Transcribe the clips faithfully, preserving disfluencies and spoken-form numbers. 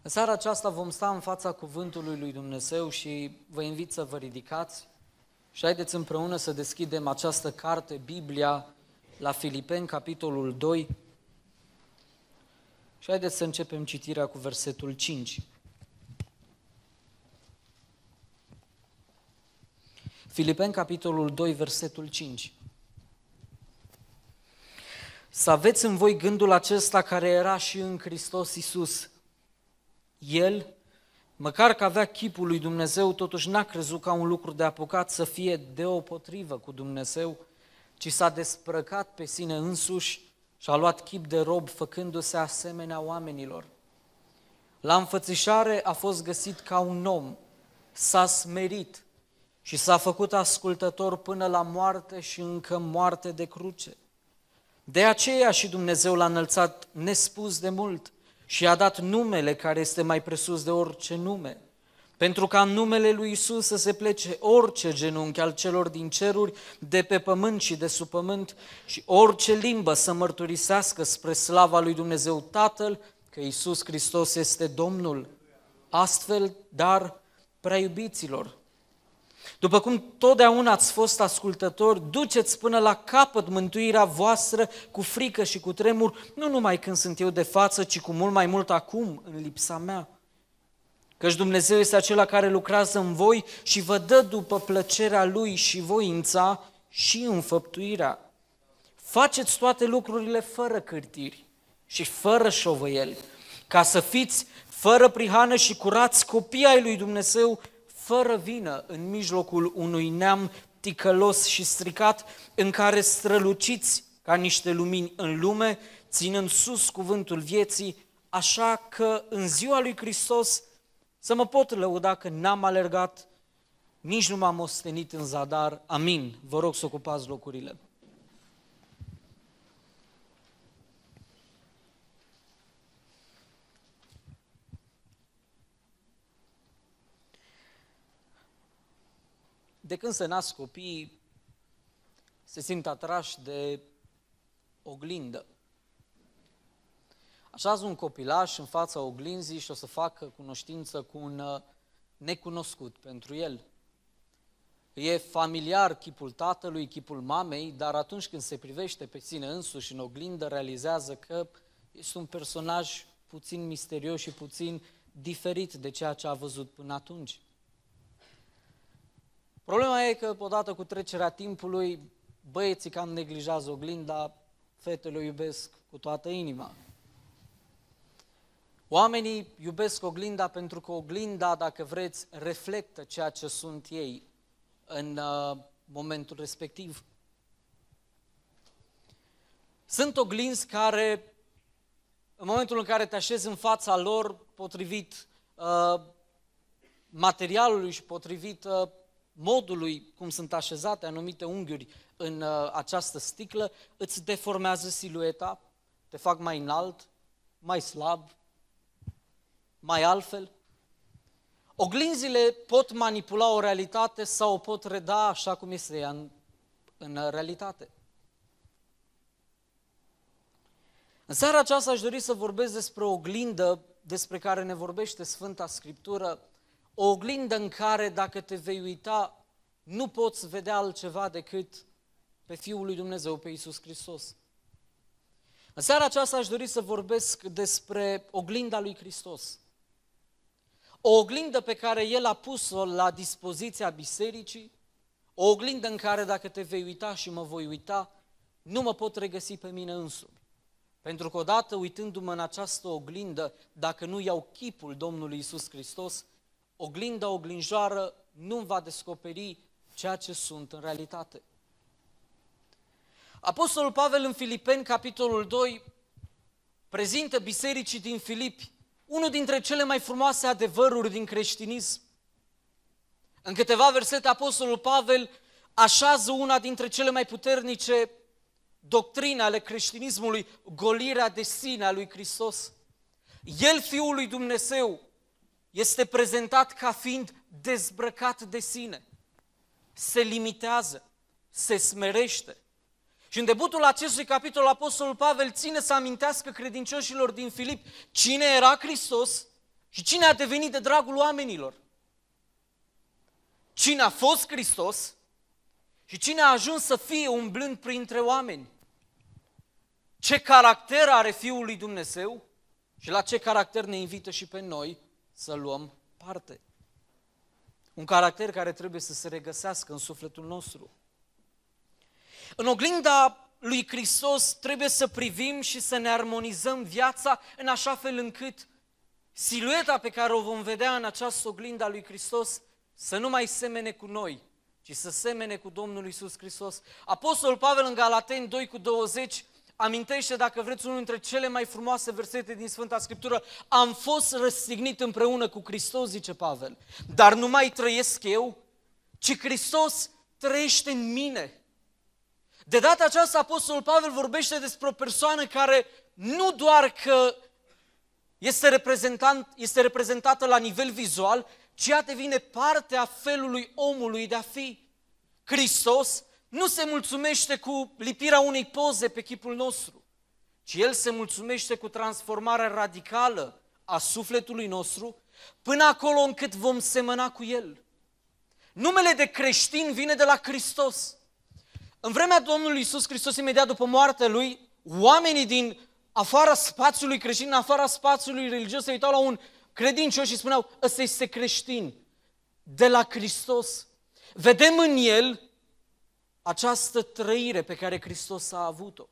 În seara aceasta vom sta în fața cuvântului lui Dumnezeu și vă invit să vă ridicați și haideți împreună să deschidem această carte, Biblia, la Filipeni, capitolul doi, și haideți să începem citirea cu versetul cinci. Filipeni, capitolul doi, versetul cinci. Să aveți în voi gândul acesta care era și în Hristos Iisus. El, măcar că avea chipul lui Dumnezeu, totuși n-a crezut ca un lucru de apucat să fie deopotrivă cu Dumnezeu, ci s-a desprăcat pe sine însuși și a luat chip de rob, făcându-se asemenea oamenilor. La înfățișare a fost găsit ca un om, s-a smerit și s-a făcut ascultător până la moarte și încă moarte de cruce. De aceea și Dumnezeu l-a înălțat nespus de mult și i-a dat numele care este mai presus de orice nume, pentru ca în numele lui Iisus să se plece orice genunchi al celor din ceruri, de pe pământ și de sub pământ, și orice limbă să mărturisească spre slava lui Dumnezeu Tatăl că Iisus Hristos este Domnul. Astfel, dar, prea iubiților, după cum totdeauna ați fost ascultători, duceți până la capăt mântuirea voastră cu frică și cu tremur, nu numai când sunt eu de față, ci cu mult mai mult acum, în lipsa mea. Căci Dumnezeu este acela care lucrează în voi și vă dă după plăcerea Lui și voința și înfăptuirea. Faceți toate lucrurile fără cârtiri și fără șovăieli, ca să fiți fără prihană și curați copii ai lui Dumnezeu, fără vină în mijlocul unui neam ticălos și stricat, în care străluciți ca niște lumini în lume, ținând sus cuvântul vieții, așa că în ziua lui Hristos să mă pot lăuda că n-am alergat, nici nu m-am ostenit în zadar. Amin. Vă rog să ocupați locurile. De când se nasc copiii, se simt atrași de oglindă. Așează un copilaș în fața oglinzii și o să facă cunoștință cu un necunoscut pentru el. E familiar chipul tatălui, chipul mamei, dar atunci când se privește pe sine însuși în oglindă, realizează că este un personaj puțin misterios și puțin diferit de ceea ce a văzut până atunci. Problema e că, odată cu trecerea timpului, băieții cam neglijează oglinda, fetele o iubesc cu toată inima. Oamenii iubesc oglinda pentru că oglinda, dacă vreți, reflectă ceea ce sunt ei în uh, momentul respectiv. Sunt oglinzi care, în momentul în care te așezi în fața lor, potrivit uh, materialului și potrivit uh, modului cum sunt așezate anumite unghiuri în uh, această sticlă, îți deformează silueta, te fac mai înalt, mai slab, mai altfel. Oglinzile pot manipula o realitate sau o pot reda așa cum este ea în, în realitate. În seara aceasta aș dori să vorbesc despre o oglindă despre care ne vorbește Sfânta Scriptură, o oglindă în care, dacă te vei uita, nu poți vedea altceva decât pe Fiul lui Dumnezeu, pe Iisus Hristos. În seara aceasta aș dori să vorbesc despre oglinda lui Hristos. O oglindă pe care El a pus-o la dispoziția bisericii, o oglindă în care, dacă te vei uita și mă voi uita, nu mă pot regăsi pe mine însumi. Pentru că odată, uitându-mă în această oglindă, dacă nu iau chipul Domnului Iisus Hristos, oglinda oglinjoară nu va descoperi ceea ce sunt în realitate. Apostolul Pavel în Filipeni, capitolul doi, prezintă bisericii din Filipi unul dintre cele mai frumoase adevăruri din creștinism. În câteva versete, Apostolul Pavel așează una dintre cele mai puternice doctrine ale creștinismului, golirea de sine a lui Hristos. El, Fiul lui Dumnezeu, este prezentat ca fiind dezbrăcat de sine, se limitează, se smerește. Și în debutul acestui capitol, Apostolul Pavel ține să amintească credincioșilor din Filip cine era Hristos Și cine a devenit de dragul oamenilor? Cine a fost Hristos și cine a ajuns să fie umblând printre oameni? Ce caracter are Fiul lui Dumnezeu și la ce caracter ne invită și pe noi să luăm parte? Un caracter care trebuie să se regăsească în sufletul nostru. În oglinda lui Hristos trebuie să privim și să ne armonizăm viața în așa fel încât silueta pe care o vom vedea în această oglindă a lui Hristos să nu mai semene cu noi, ci să semene cu Domnul Iisus Hristos. Apostolul Pavel în Galateni doi cu douăzeci amintește, dacă vreți, unul dintre cele mai frumoase versete din Sfânta Scriptură: am fost răstignit împreună cu Hristos, zice Pavel, dar nu mai trăiesc eu, ci Hristos trăiește în mine. De data aceasta, Apostolul Pavel vorbește despre o persoană care nu doar că este, reprezentant, este reprezentată la nivel vizual, ci ea devine parte a felului omului de a fi. Hristos nu se mulțumește cu lipirea unei poze pe chipul nostru, ci El se mulțumește cu transformarea radicală a sufletului nostru până acolo încât vom semăna cu El. Numele de creștin vine de la Hristos. În vremea Domnului Iisus Hristos, imediat după moartea Lui, oamenii din afara spațiului creștin, în afara spațiului religios, se uitau la un credincios și spuneau: ăsta este creștin, de la Hristos. Vedem în el această trăire pe care Hristos a avut-o.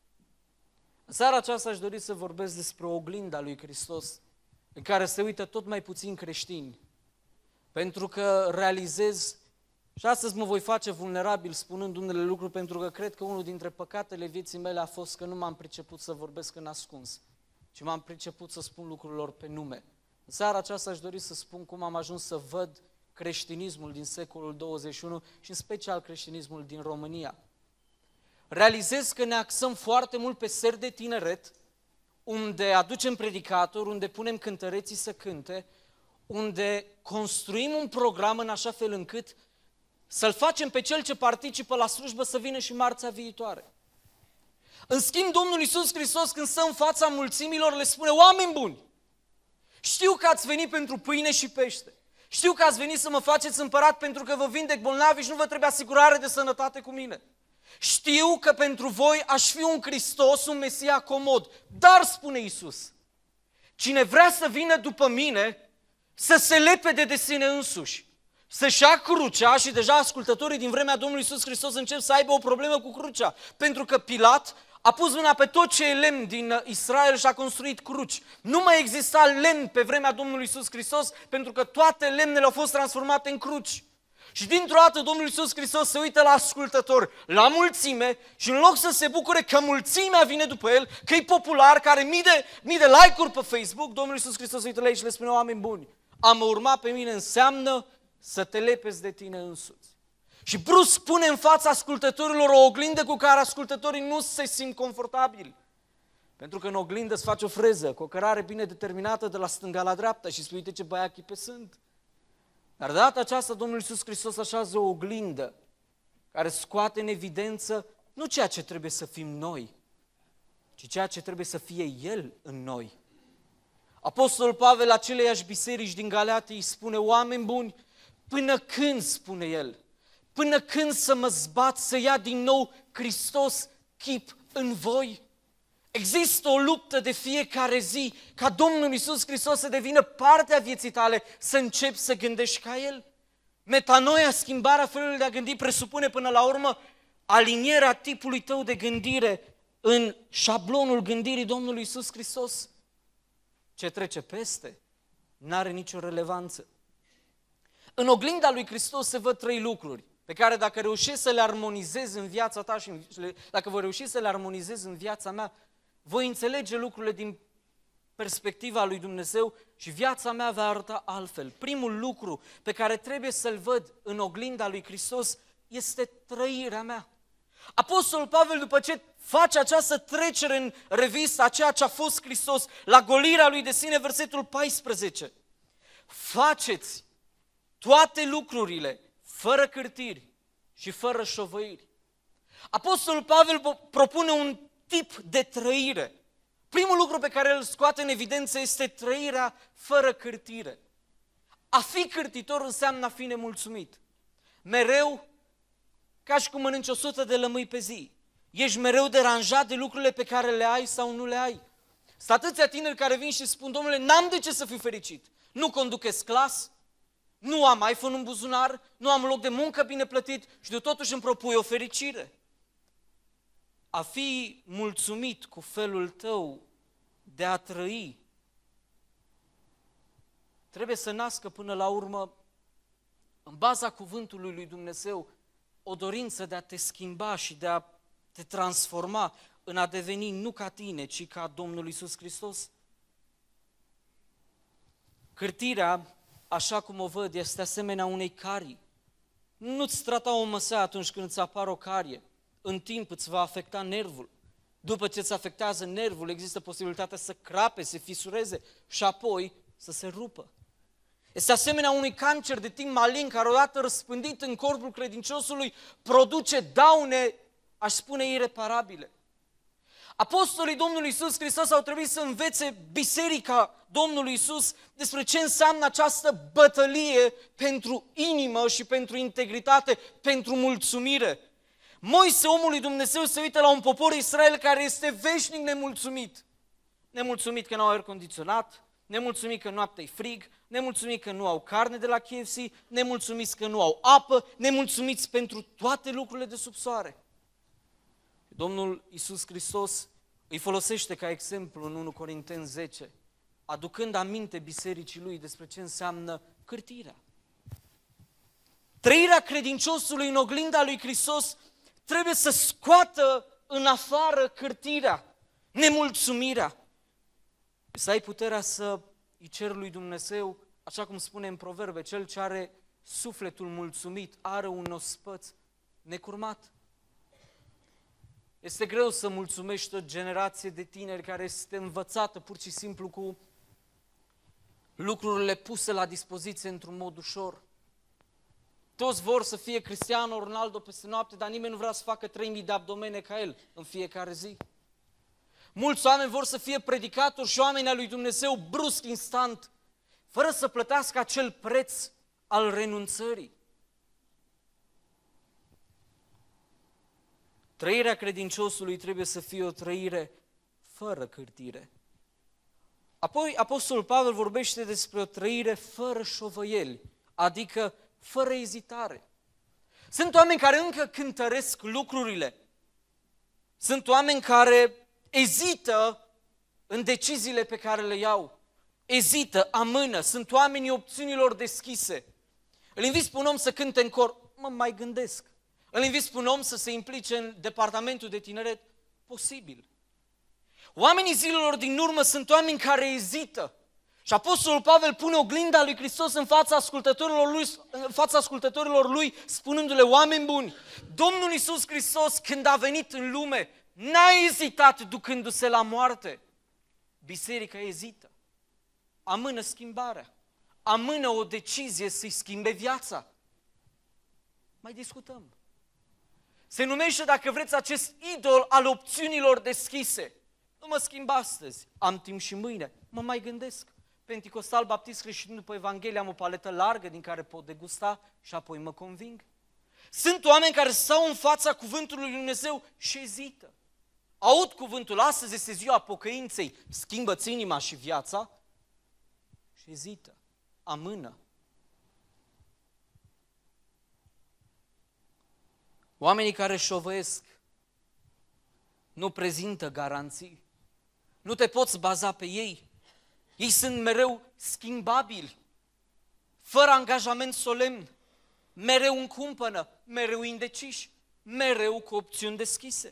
În seara aceasta aș dori să vorbesc despre oglinda lui Hristos, în care se uită tot mai puțin creștini, pentru că realizez, și astăzi mă voi face vulnerabil spunând unele lucruri, pentru că cred că unul dintre păcatele vieții mele a fost că nu m-am priceput să vorbesc în ascuns, ci m-am priceput să spun lucrurilor pe nume. În seara aceasta aș dori să spun cum am ajuns să văd creștinismul din secolul douăzeci și unu și în special creștinismul din România. Realizez că ne axăm foarte mult pe seri de tineret, unde aducem predicatori, unde punem cântăreții să cânte, unde construim un program în așa fel încât să-l facem pe cel ce participă la slujbă să vină și marțea viitoare. În schimb, Domnul Iisus Hristos, când stă în fața mulțimilor, le spune: oameni buni, știu că ați venit pentru pâine și pește. Știu că ați venit să mă faceți împărat pentru că vă vindec bolnavi și nu vă trebuie asigurare de sănătate cu mine. Știu că pentru voi aș fi un Hristos, un Mesia comod. Dar, spune Iisus, cine vrea să vină după mine, să se lepede de sine însuși, să-și ia crucea. Și deja ascultătorii din vremea Domnului Iisus Hristos încep să aibă o problemă cu crucea, pentru că Pilat a pus mâna pe tot ce e lemn din Israel și a construit cruci. Nu mai exista lemn pe vremea Domnului Iisus Hristos, pentru că toate lemnele au fost transformate în cruci. Și dintr-o dată Domnul Iisus Hristos se uită la ascultător, la mulțime, și în loc să se bucure că mulțimea vine după el, că e popular, că are mii de, mii de like-uri pe Facebook, Domnul Iisus Hristos se uită la ei și le spune: oameni buni, a mă urma pe mine înseamnă să te lepezi de tine însuți. Și brusc pune în fața ascultătorilor o oglindă cu care ascultătorii nu se simt confortabili. Pentru că în oglindă îți faci o freză cu o cărare bine determinată de la stânga la dreapta și spui: uite ce băiat chipe sunt. Dar de data aceasta Domnul Iisus Hristos așează o oglindă care scoate în evidență nu ceea ce trebuie să fim noi, ci ceea ce trebuie să fie El în noi. Apostolul Pavel aceleiași biserici din Galatia îi spune: oameni buni, până când, spune el, până când să mă zbat să ia din nou Hristos chip în voi? Există o luptă de fiecare zi ca Domnul Iisus Hristos să devină partea vieții tale, să începi să gândești ca El. Metanoia, schimbarea felului de a gândi, presupune până la urmă alinierea tipului tău de gândire în șablonul gândirii Domnului Iisus Hristos. Ce trece peste n-are nicio relevanță. În oglinda lui Hristos se văd trei lucruri pe care dacă reușești să le armonizezi în viața ta și dacă voi reuși să le armonizez în viața mea, voi înțelege lucrurile din perspectiva lui Dumnezeu și viața mea va arăta altfel. Primul lucru pe care trebuie să-l văd în oglinda lui Hristos este trăirea mea. Apostolul Pavel, după ce face această trecere în revistă a ceea ce a fost Hristos, la golirea lui de sine, versetul paisprezece, faceți toate lucrurile fără cârtiri și fără șovăiri. Apostolul Pavel propune un tip de trăire. Primul lucru pe care îl scoate în evidență este trăirea fără cârtire. A fi cârtitor înseamnă a fi nemulțumit. Mereu, ca și cum mănânci o sută de lămâi pe zi, ești mereu deranjat de lucrurile pe care le ai sau nu le ai. Sunt atâția tineri care vin și spun, domnule, n-am de ce să fiu fericit. Nu conduc S-Class, nu am iPhone în buzunar, nu am loc de muncă bine plătit și de totuși îmi propui o fericire. A fi mulțumit cu felul tău de a trăi trebuie să nască până la urmă, în baza cuvântului lui Dumnezeu, o dorință de a te schimba și de a te transforma în a deveni nu ca tine, ci ca Domnul Iisus Hristos. Cârtirea, așa cum o văd, este asemenea unei carii. Nu-ți trata o măsea atunci când îți apare o carie. În timp îți va afecta nervul. După ce îți afectează nervul, există posibilitatea să crape, să fisureze și apoi să se rupă. Este asemenea unui cancer de tip malign care odată răspândit în corpul credinciosului produce daune, aș spune, ireparabile. Apostolii Domnului Iisus Hristos au trebuit să învețe biserica Domnului Iisus despre ce înseamnă această bătălie pentru inimă și pentru integritate, pentru mulțumire. Moise, omul lui Dumnezeu, se uită la un popor Israel care este veșnic nemulțumit. Nemulțumit că nu au aer condiționat, nemulțumit că noaptea e frig, nemulțumit că nu au carne de la K F C, nemulțumiți că nu au apă, nemulțumiți pentru toate lucrurile de sub soare. Domnul Iisus Hristos îi folosește ca exemplu în unu Corinteni zece, aducând aminte bisericii lui despre ce înseamnă cârtirea. Trăirea credinciosului în oglinda lui Hristos trebuie să scoată în afară cârtirea, nemulțumirea. Să ai puterea să îi ceri lui Dumnezeu, așa cum spune în Proverbe, cel ce are sufletul mulțumit are un ospăț necurmat. Este greu să mulțumești o generație de tineri care este învățată pur și simplu cu lucrurile puse la dispoziție într-un mod ușor. Toți vor să fie Cristiano Ronaldo peste noapte, dar nimeni nu vrea să facă trei mii de abdomene ca el în fiecare zi. Mulți oameni vor să fie predicatori și oameni al lui Dumnezeu brusc, instant, fără să plătească acel preț al renunțării. Trăirea credinciosului trebuie să fie o trăire fără cârtire. Apoi Apostolul Pavel vorbește despre o trăire fără șovăieli, adică fără ezitare. Sunt oameni care încă cântăresc lucrurile. Sunt oameni care ezită în deciziile pe care le iau. Ezită, amână, sunt oamenii opțiunilor deschise. Îl inviți pe un om să cânte în cor, mă mai gândesc. Îl inviți pe un om să se implice în departamentul de tineret, posibil. Oamenii zilelor din urmă sunt oameni care ezită. Și Apostolul Pavel pune oglinda lui Hristos în fața ascultătorilor lui, în fața ascultătorilor lui, spunându-le, oameni buni, Domnul Iisus Hristos, când a venit în lume, n-a ezitat ducându-se la moarte. Biserica ezită, amână schimbarea, amână o decizie să-i schimbe viața. Mai discutăm. Se numește, dacă vreți, acest idol al opțiunilor deschise. Nu mă schimb astăzi, am timp și mâine, mă mai gândesc. Penticostal, baptist, creștin, după Evanghelie, am o paletă largă din care pot degusta și apoi mă conving. Sunt oameni care stau în fața cuvântului lui Dumnezeu și ezită. Aud cuvântul, astăzi este ziua pocăinței, schimbă-ți inima și viața și ezită, amână. Oamenii care șovăiesc nu prezintă garanții, nu te poți baza pe ei. Ei sunt mereu schimbabili, fără angajament solemn, mereu în cumpănă, mereu indeciși, mereu cu opțiuni deschise.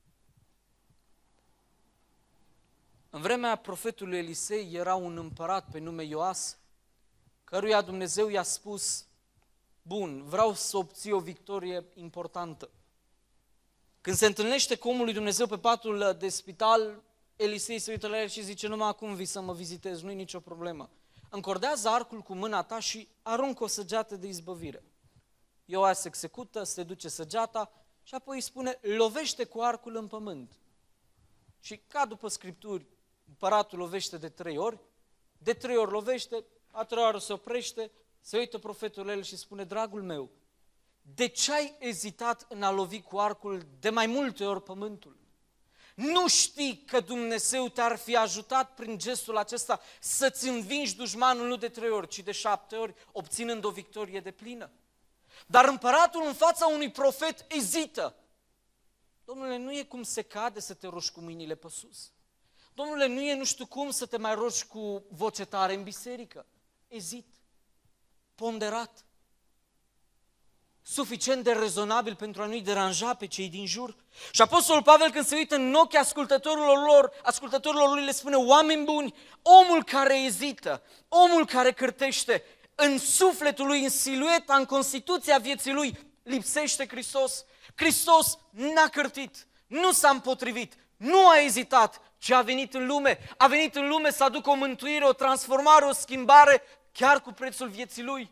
În vremea profetului Elisei era un împărat pe nume Ioas, căruia Dumnezeu i-a spus, bun, vreau să obții o victorie importantă. Când se întâlnește cu omul lui Dumnezeu pe patul de spital, Elisei se uită la el și zice, numai acum vii să mă vizitezi, nu-i nicio problemă. Încordează arcul cu mâna ta și aruncă o săgeată de izbăvire. Ioas se execută, se duce săgeata și apoi îi spune, lovește cu arcul în pământ. Și ca după Scripturi, Împăratul lovește de trei ori, de trei ori lovește, a treia oară se oprește, se uită profetul la el și spune, dragul meu, de ce ai ezitat în a lovi cu arcul de mai multe ori pământul? Nu știi că Dumnezeu te-ar fi ajutat prin gestul acesta să-ți învingi dușmanul nu de trei ori, ci de șapte ori, obținând o victorie deplină? Dar împăratul în fața unui profet ezită. Domnule, nu e cum se cade să te rogi cu mâinile pe sus. Domnule, nu e nu știu cum să te mai rogi cu voce tare în biserică. Ezit, ponderat, suficient de rezonabil pentru a nu-i deranja pe cei din jur. Și Apostolul Pavel, când se uită în ochii ascultătorilor lor, ascultătorilor lui, le spune, oameni buni, omul care ezită, omul care cârtește, în sufletul lui, în silueta, în constituția vieții lui, lipsește Hristos. Hristos n-a cârtit, nu s-a împotrivit, nu a ezitat, ci a venit în lume. A venit în lume să aducă o mântuire, o transformare, o schimbare, chiar cu prețul vieții lui.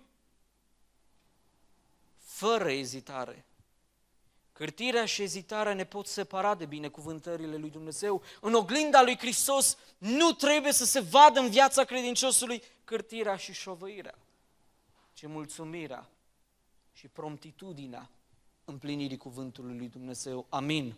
Fără ezitare. Cârtirea și ezitarea ne pot separa de binecuvântările lui Dumnezeu. În oglinda lui Hristos nu trebuie să se vadă în viața credinciosului cârtirea și șovăirea, ci mulțumirea și promptitudinea împlinirii cuvântului lui Dumnezeu. Amin.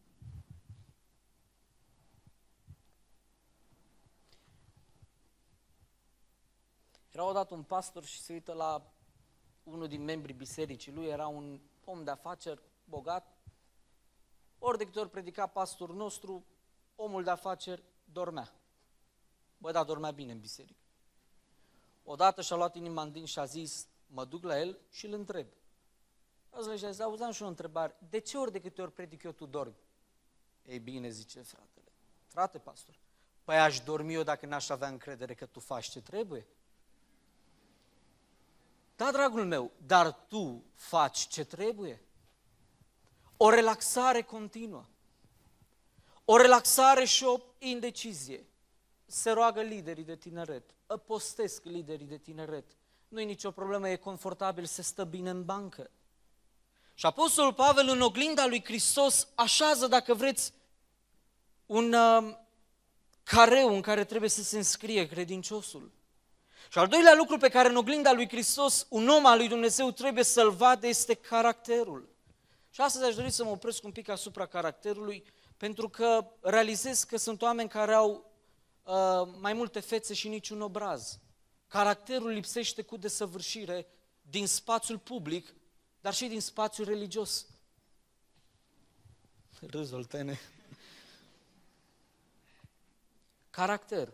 Era odată un pastor și se uită la unul din membrii bisericii lui, era un om de afaceri bogat. Ori de câte ori predica pastorul nostru, omul de afaceri dormea. Bă, da, dormea bine în biserică. Odată și-a luat inima în dinți și a zis, mă duc la el și îl întreb. Azi le-a zis, auzeam și o întrebare, de ce ori de câte ori predic eu, tu dormi? Ei bine, zice fratele, frate pastor, păi aș dormi eu dacă n-aș avea încredere că tu faci ce trebuie? Da, dragul meu, dar tu faci ce trebuie? O relaxare continuă, o relaxare și o indecizie. Se roagă liderii de tineret, postesc liderii de tineret. Nu-i nicio problemă, e confortabil, se stă bine în bancă. Și Apostolul Pavel în oglinda lui Hristos așează, dacă vreți, un uh, careu în care trebuie să se înscrie credinciosul. Și al doilea lucru pe care în oglinda lui Hristos un om al lui Dumnezeu trebuie să-l vadă este caracterul. Și astăzi aș dori să mă opresc un pic asupra caracterului, pentru că realizez că sunt oameni care au uh, mai multe fețe și niciun obraz. Caracterul lipsește cu desăvârșire din spațiul public, dar și din spațiul religios. Râzi, Oltene. Caracter.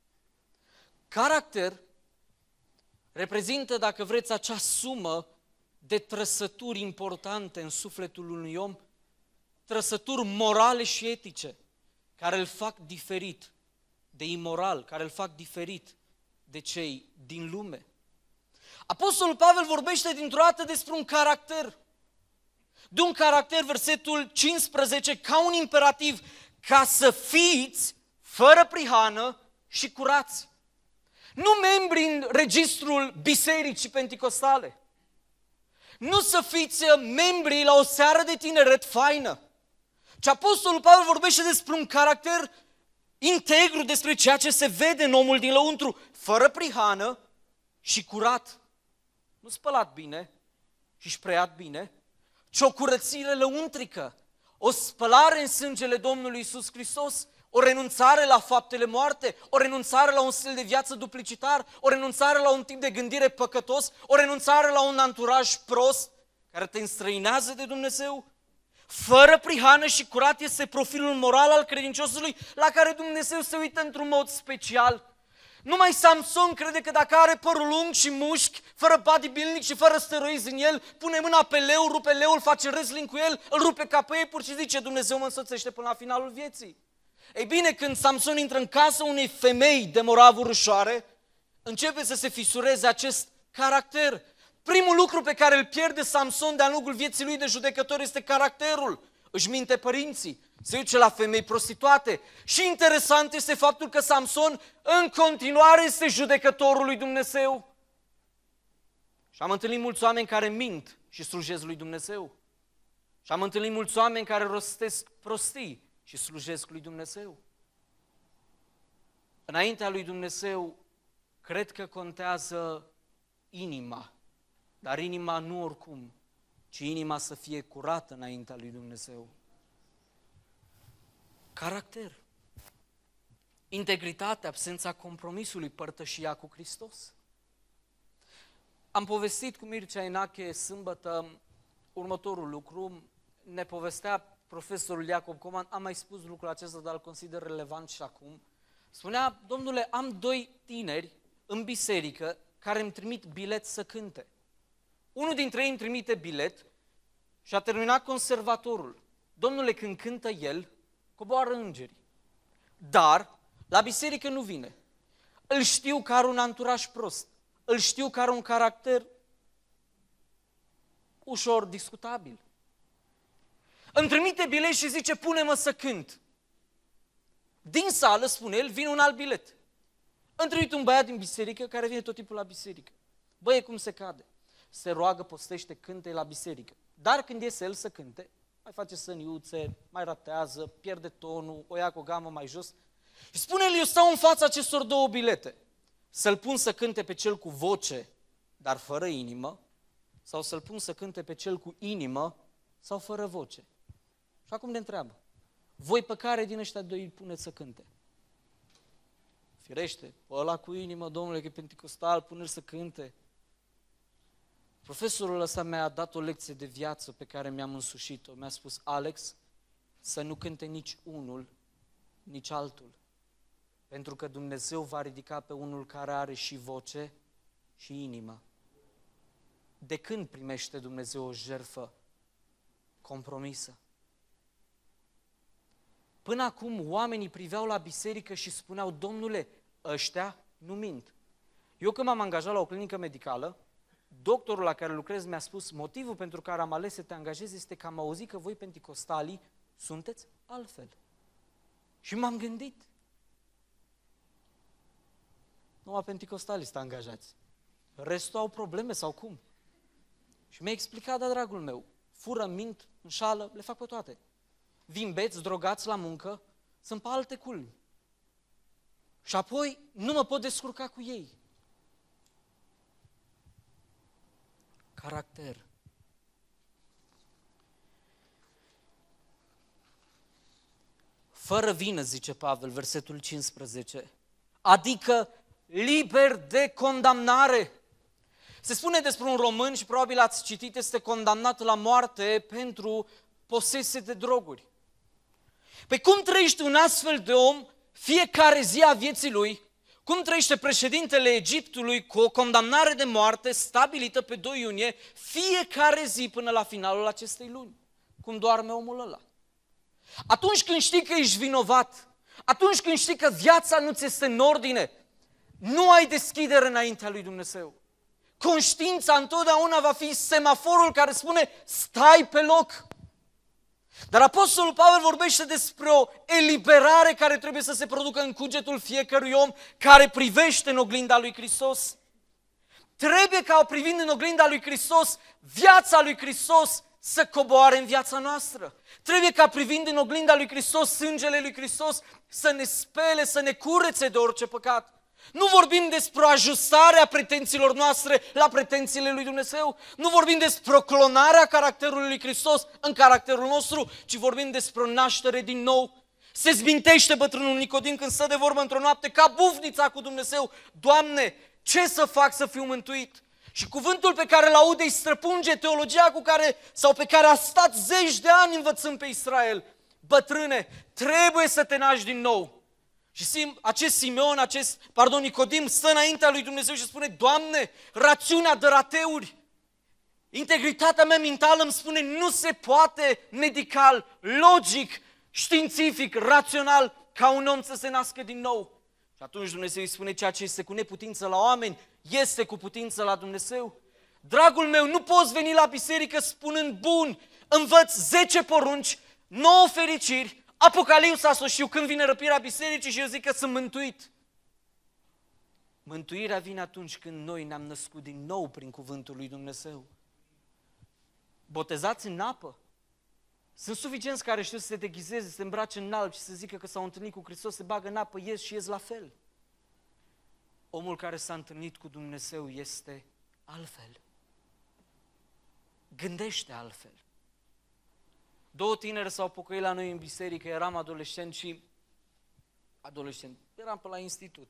Caracter reprezintă, dacă vreți, acea sumă de trăsături importante în sufletul unui om, trăsături morale și etice, care îl fac diferit de imoral, care îl fac diferit de cei din lume. Apostolul Pavel vorbește dintr-o dată despre un caracter, de un caracter, versetul cincisprezece, ca un imperativ, ca să fiți fără prihană și curați. Nu membri în registrul bisericii penticostale. Nu să fiți membri la o seară de tineret faină. Ci Apostolul Pavel vorbește despre un caracter integru, despre ceea ce se vede în omul din lăuntru, fără prihană și curat. Nu spălat bine și șpreiat bine, ci o curățire lăuntrică, o spălare în sângele Domnului Iisus Hristos, o renunțare la faptele moarte, o renunțare la un stil de viață duplicitar, o renunțare la un tip de gândire păcătos, o renunțare la un anturaj prost care te înstrăinează de Dumnezeu. Fără prihană și curat este profilul moral al credinciosului la care Dumnezeu se uită într-un mod special. Numai Samson crede că dacă are părul lung și mușchi, fără bodybuilding și fără steroizi în el, pune mâna pe leu, rupe leul, face wrestling cu el, îl rupe ca pe iepuri și zice Dumnezeu mă însoțește până la finalul vieții. Ei bine, când Samson intră în casă unei femei de moravuri ușoare, începe să se fisureze acest caracter. Primul lucru pe care îl pierde Samson de-a lungul vieții lui de judecător este caracterul. Își minte părinții, se duce la femei prostituate. Și interesant este faptul că Samson în continuare este judecătorul lui Dumnezeu. Și am întâlnit mulți oameni care mint și slujesc lui Dumnezeu. Și am întâlnit mulți oameni care rostesc prostii și slujesc lui Dumnezeu. Înaintea lui Dumnezeu, cred că contează inima, dar inima nu oricum, ci inima să fie curată înaintea lui Dumnezeu. Caracter, integritate, absența compromisului, părtășia cu Hristos. Am povestit cu Mircea Enache sâmbătă următorul lucru, ne povestea profesorul Iacob Coman, am mai spus lucrul acesta, dar îl consider relevant și acum. Spunea, domnule, am doi tineri în biserică care îmi trimit bilet să cânte. Unul dintre ei îmi trimite bilet și a terminat conservatorul. Domnule, când cântă el, coboară îngerii. Dar la biserică nu vine. Îl știu că are un anturaj prost. Îl știu că are un caracter ușor discutabil. Îmi trimite bilet și zice, pune-mă să cânt. Din sală, spune el, vine un alt bilet. Îmi trimite un băiat din biserică care vine tot timpul la biserică. Băie, cum se cade? Se roagă, postește, cânte la biserică. Dar când iese el să cânte, mai face săniuțe, mai ratează, pierde tonul, o ia cu o gamă mai jos. Și spune el, eu stau în fața acestor două bilete. Să-l pun să cânte pe cel cu voce, dar fără inimă, sau să-l pun să cânte pe cel cu inimă, sau fără voce. Și acum ne întreabă, voi pe care din ăștia doi îl puneți să cânte? Firește, pe ăla cu inimă, domnule, că e penticostal, pune-l să cânte. Profesorul ăsta mi-a dat o lecție de viață pe care mi-am însușit-o. Mi-a spus, Alex, să nu cânte nici unul, nici altul. Pentru că Dumnezeu va ridica pe unul care are și voce și inimă. De când primește Dumnezeu o jertfă compromisă? Până acum oamenii priveau la biserică și spuneau, domnule, ăștia nu mint. Eu când m-am angajat la o clinică medicală, doctorul la care lucrez mi-a spus, motivul pentru care am ales să te angajez este că am auzit că voi penticostalii sunteți altfel. Și m-am gândit. Numai penticostalii sunt angajați. Restul au probleme sau cum? Și mi-a explicat, da, dragul meu, fură, mint, înșală, le fac pe toate. Vin beți, drogați la muncă, sunt pe alte culmi. Și apoi nu mă pot descurca cu ei. Caracter. Fără vină, zice Pavel, versetul cincisprezece, adică liber de condamnare. Se spune despre un român, și probabil ați citit, este condamnat la moarte pentru posesie de droguri. Păi cum trăiește un astfel de om fiecare zi a vieții lui? Cum trăiește președintele Egiptului cu o condamnare de moarte stabilită pe doi iunie fiecare zi până la finalul acestei luni? Cum doarme omul ăla? Atunci când știi că ești vinovat, atunci când știi că viața nu ți este în ordine, nu ai deschidere înaintea lui Dumnezeu. Conștiința întotdeauna va fi semaforul care spune stai pe loc. Dar Apostolul Pavel vorbește despre o eliberare care trebuie să se producă în cugetul fiecărui om care privește în oglinda lui Hristos. Trebuie ca, privind în oglinda lui Hristos, viața lui Hristos să coboare în viața noastră. Trebuie ca, privind în oglinda lui Hristos, sângele lui Hristos să ne spele, să ne curețe de orice păcat. Nu vorbim despre ajustarea pretențiilor noastre la pretențiile lui Dumnezeu. Nu vorbim despre clonarea caracterului lui Hristos în caracterul nostru, ci vorbim despre o naștere din nou. Se zbintește bătrânul Nicodim când stă de vorbă într-o noapte ca bufnița cu Dumnezeu. Doamne, ce să fac să fiu mântuit? Și cuvântul pe care îl aude îi străpunge teologia cu care, sau pe care a stat zeci de ani învățând pe Israel. Bătrâne, trebuie să te naști din nou. Și acest Simeon, acest, pardon, Nicodim stă înaintea lui Dumnezeu și spune, Doamne, rațiunea de rateuri, integritatea mea mentală îmi spune, nu se poate medical, logic, științific, rațional, ca un om să se nască din nou. Și atunci Dumnezeu îi spune, ceea ce este cu neputință la oameni, este cu putință la Dumnezeu. Dragul meu, nu poți veni la biserică spunând, bun, învăț zece porunci, nouă fericiri, Apocalipsa să știu când vine răpirea bisericii și eu zic că sunt mântuit. Mântuirea vine atunci când noi ne-am născut din nou prin cuvântul lui Dumnezeu. Botezați în apă. Sunt suficienți care știu să se deghizeze, să se îmbrace în alb și să zică că s-au întâlnit cu Hristos, se bagă în apă, ies și ies la fel. Omul care s-a întâlnit cu Dumnezeu este altfel. Gândește altfel. Două tineri s-au pocăit la noi în biserică, eram adolescent și adolescent, eram pe la institut.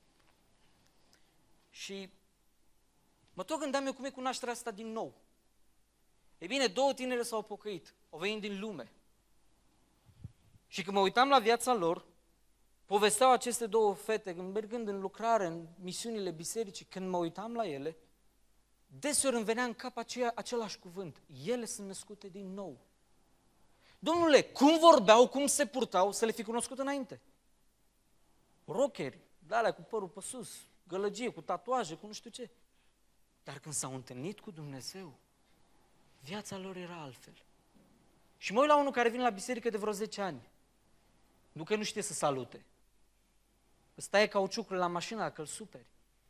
Și mă tot gândeam eu cum e cunoașterea asta din nou. Ei bine, două tineri s-au pocăit, au venit din lume. Și când mă uitam la viața lor, povesteau aceste două fete, mergând în lucrare, în misiunile bisericii, când mă uitam la ele, deseori îmi venea în cap aceea, același cuvânt. Ele sunt născute din nou. Domnule, cum vorbeau, cum se purtau, să le fi cunoscut înainte? Rockeri, de alea cu părul pe sus, gălăgie, cu tatuaje, cu nu știu ce. Dar când s-au întâlnit cu Dumnezeu, viața lor era altfel. Și mă uit la unul care vine la biserică de vreo zece ani. Nu că nu știe să salute. Îți taie cauciucul la mașină dacă îl superi.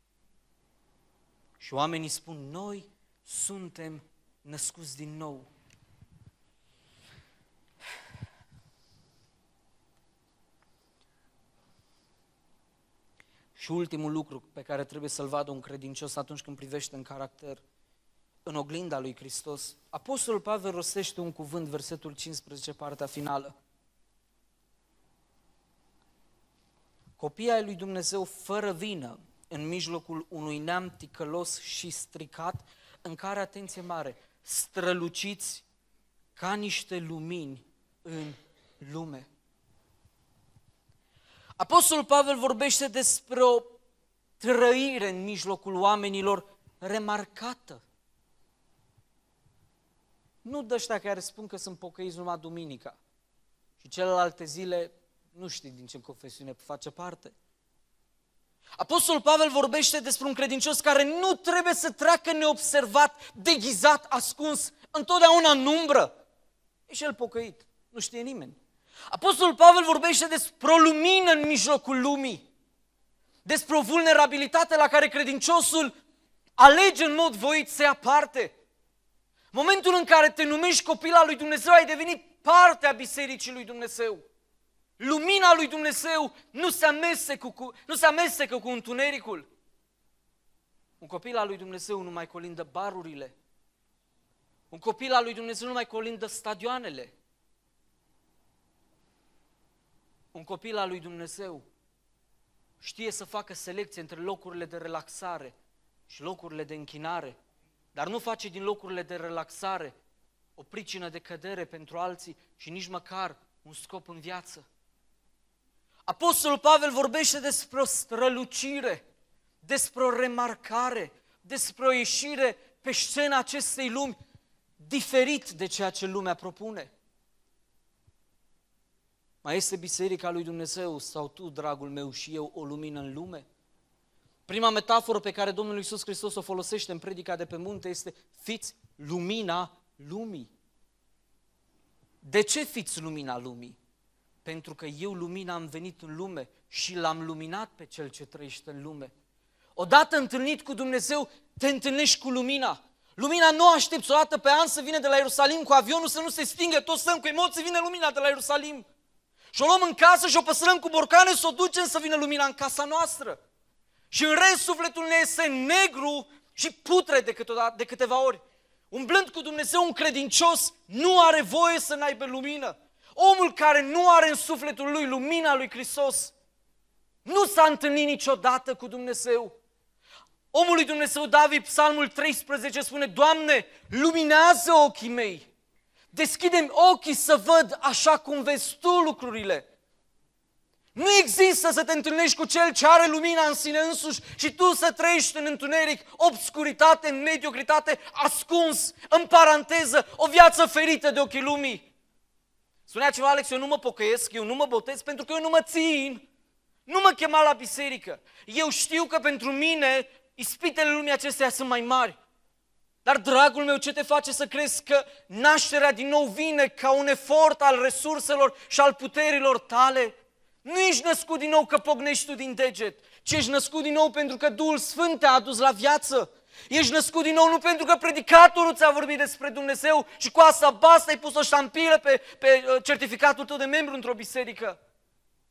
Și oamenii spun, noi suntem născuți din nou. Și ultimul lucru pe care trebuie să-l vadă un credincios atunci când privește în caracter, în oglinda lui Hristos, Apostolul Pavel rostește un cuvânt, versetul cincisprezece, partea finală. Copiii ai lui Dumnezeu fără vină, în mijlocul unui neam ticălos și stricat, în care, atenție mare, străluciți ca niște lumini în lume. Apostolul Pavel vorbește despre o trăire în mijlocul oamenilor remarcată. Nu de ăștia care spun că sunt pocăiți numai duminica și celelalte zile nu știi din ce confesiune face parte. Apostolul Pavel vorbește despre un credincios care nu trebuie să treacă neobservat, deghizat, ascuns, întotdeauna în umbră. E și el pocăit, nu știe nimeni. Apostolul Pavel vorbește despre o lumină în mijlocul lumii, despre o vulnerabilitate la care credinciosul alege în mod voit să ia parte. Momentul în care te numești copil al lui Dumnezeu, ai devenit parte a Bisericii lui Dumnezeu. Lumina lui Dumnezeu nu se amestecă cu, nu se amestecă cu întunericul. Un copil al lui Dumnezeu nu mai colindă barurile. Un copil al lui Dumnezeu nu mai colindă stadioanele. Un copil al lui Dumnezeu știe să facă selecție între locurile de relaxare și locurile de închinare, dar nu face din locurile de relaxare o pricină de cădere pentru alții și nici măcar un scop în viață. Apostolul Pavel vorbește despre o strălucire, despre o remarcare, despre o ieșire pe scena acestei lumi, diferit de ceea ce lumea propune. Mai este Biserica lui Dumnezeu sau tu, dragul meu, și eu, o lumină în lume? Prima metaforă pe care Domnul Iisus Hristos o folosește în predica de pe munte este: fiți lumina lumii. De ce fiți lumina lumii? Pentru că eu, lumina, am venit în lume și l-am luminat pe cel ce trăiește în lume. Odată întâlnit cu Dumnezeu, te întâlnești cu lumina. Lumina nu aștepți o dată pe an să vină de la Ierusalim cu avionul, să nu se stingă, toți stăm cu emoții, vine lumina de la Ierusalim. Și o luăm în casă și o păstrăm cu borcane, să o ducem să vină lumina în casa noastră. Și în rest sufletul ne este negru și putre de, câteodată, de câteva ori. Umblând cu Dumnezeu, un credincios nu are voie să n-aibă lumină. Omul care nu are în sufletul lui lumina lui Hristos nu s-a întâlnit niciodată cu Dumnezeu. Omul lui Dumnezeu David, Psalmul treisprezece, spune: Doamne, luminează ochii mei, deschide-mi ochii să văd așa cum vezi Tu lucrurile. Nu există să te întâlnești cu Cel ce are lumina în sine însuși și tu să trăiești în întuneric, obscuritate, în mediocritate, ascuns, în paranteză, o viață ferită de ochii lumii. Spunea ceva, Alex, eu nu mă pocăiesc, eu nu mă botez pentru că eu nu mă țin. Nu mă chema la biserică. Eu știu că pentru mine ispitele lumii acesteia sunt mai mari. Dar, dragul meu, ce te face să crezi că nașterea din nou vine ca un efort al resurselor și al puterilor tale? Nu ești născut din nou că pocnești tu din deget, ci ești născut din nou pentru că Duhul Sfânt te-a adus la viață. Ești născut din nou nu pentru că predicatorul ți-a vorbit despre Dumnezeu și cu asta basta ai pus o ștampilă pe, pe certificatul tău de membru într-o biserică,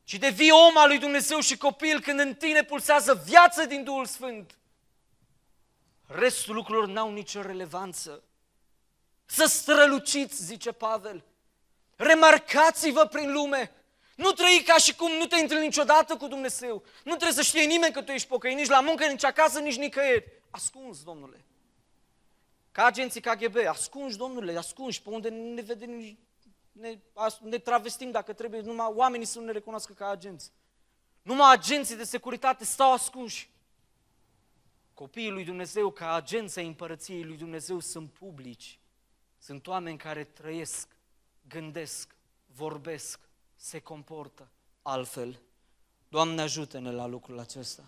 și devii om al lui Dumnezeu și copil când în tine pulsează viață din Duhul Sfânt, restul lucrurilor n-au nicio relevanță. Să străluciți, zice Pavel, remarcați-vă prin lume. Nu trăi ca și cum nu te-ai întâlnit niciodată cu Dumnezeu. Nu trebuie să știe nimeni că tu ești pocăit, nici la muncă, nici acasă, nici nicăieri. Ascunzi, Domnule. Ca agenții K G B, ascunzi, Domnule, ascunzi, pe unde ne vedem, ne, ne travestim dacă trebuie, numai oamenii să nu ne recunoască ca agenți. Numai agenții de securitate stau ascunși. Copiii lui Dumnezeu, ca agenții împărăției lui Dumnezeu, sunt publici. Sunt oameni care trăiesc, gândesc, vorbesc, se comportă altfel. Doamne, ajută-ne la lucrul acesta.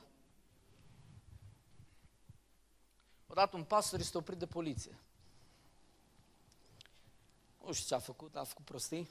Odată un pastor este oprit de poliție. Nu știu ce a făcut, a făcut prostii.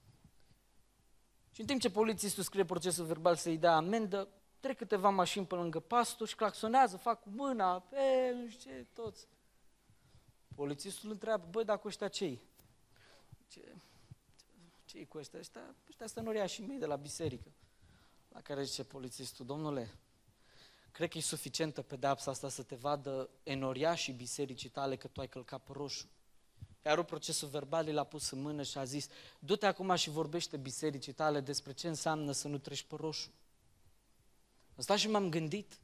Și în timp ce polițistul scrie procesul verbal să-i dea amendă, trec câteva mașini pe lângă pastor și claxonează, fac cu mâna, pe, nu știu ce, toți. Polițistul întreabă, băi, dar cu ăștia ce-i? Ce, ce-i cu ăștia? Ăștia, ăștia sunt noriașii mei de la biserică. La care zice polițistul, domnule, cred că e suficientă pedeapsa asta să te vadă enoriașii bisericii tale că tu ai călcat pe roșu. Iar procesul verbal l-a pus în mână și a zis, du-te acum și vorbește bisericii tale despre ce înseamnă să nu treci pe roșu. Am stat și m-am gândit.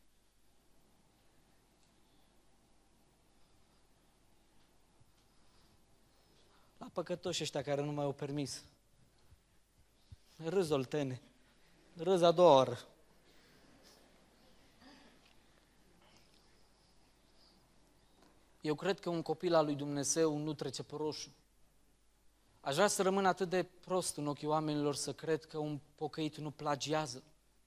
La păcătoși ăștia care nu mai au permis. Râz, oltene. Râz a doua oră. Eu cred că un copil al lui Dumnezeu nu trece pe roșu. Aș vrea să rămân atât de prost în ochii oamenilor să cred că un pocăit nu plagiază.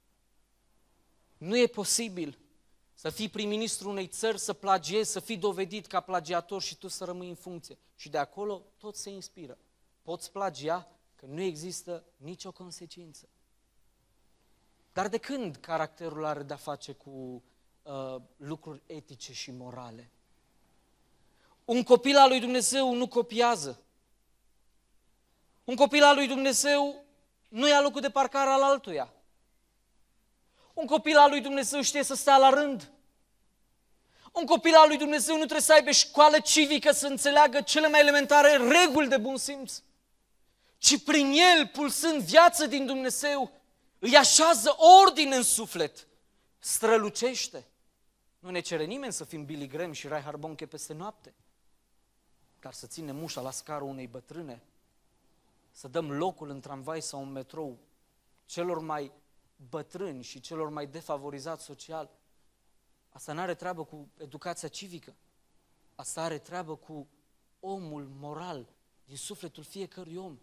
Nu e posibil să fii prim-ministru unei țări, să plagiezi, să fii dovedit ca plagiator și tu să rămâi în funcție. Și de acolo tot se inspiră. Poți plagia că nu există nicio consecință. Dar de când caracterul are de-a face cu uh, lucruri etice și morale? Un copil al lui Dumnezeu nu copiază. Un copil al lui Dumnezeu nu ia locul de parcare al altuia. Un copil al lui Dumnezeu știe să stea la rând. Un copil al lui Dumnezeu nu trebuie să aibă școală civică să înțeleagă cele mai elementare reguli de bun simț, ci prin el, pulsând viață din Dumnezeu, îi așează ordine în suflet, strălucește. Nu ne cere nimeni să fim Billy Graham și Reinhard Bonnke peste noapte, dar să ținem ușa la scară unei bătrâne, să dăm locul în tramvai sau în metrou celor mai bătrâni și celor mai defavorizați social. Asta nu are treabă cu educația civică. Asta are treabă cu omul moral din sufletul fiecărui om.